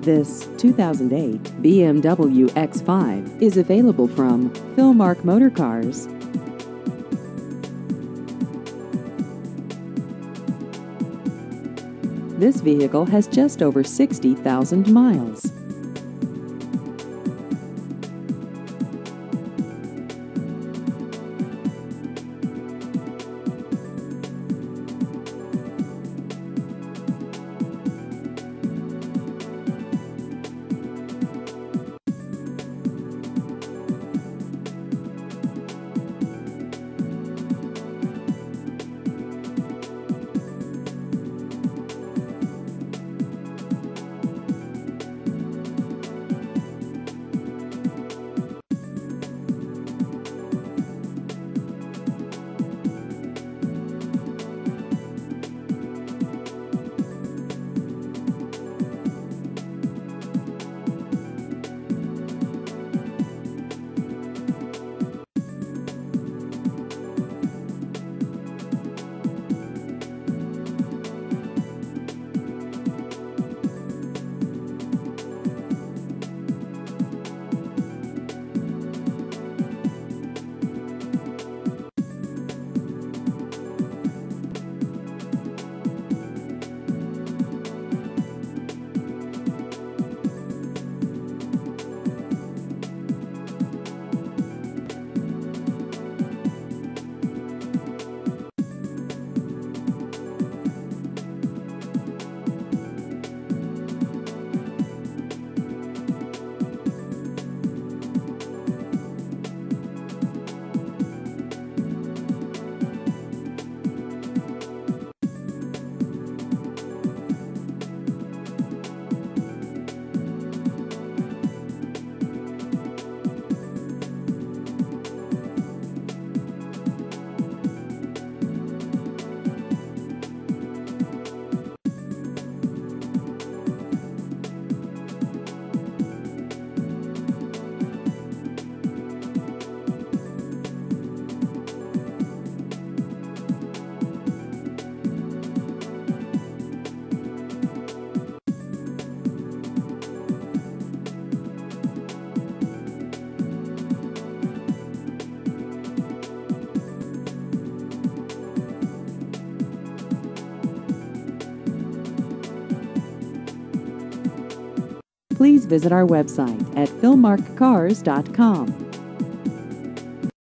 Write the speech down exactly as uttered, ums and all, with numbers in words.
This two thousand eight B M W X five is available from Philmark Motor Cars. This vehicle has just over sixty thousand miles. Please visit our website at philmark cars dot com.